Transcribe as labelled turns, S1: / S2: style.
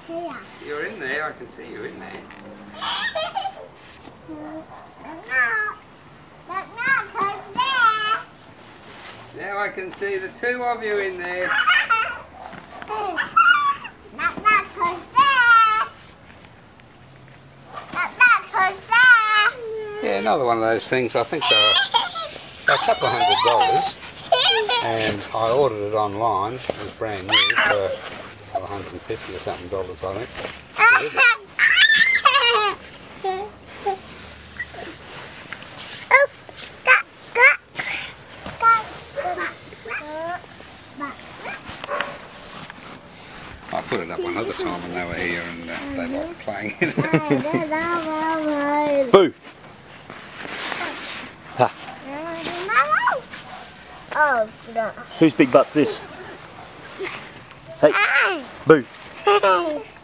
S1: Here.
S2: You're in there, I can see you in there. Now I can see the two of you in there. Yeah, another one of those things. I think they're a couple of $100, and I ordered it online. It was brand new for $150 or something I think. I put it up another time when they were here and they liked playing it. Boo! Ha.
S1: Oh,
S3: Whose big butt's this? Hey, Boo.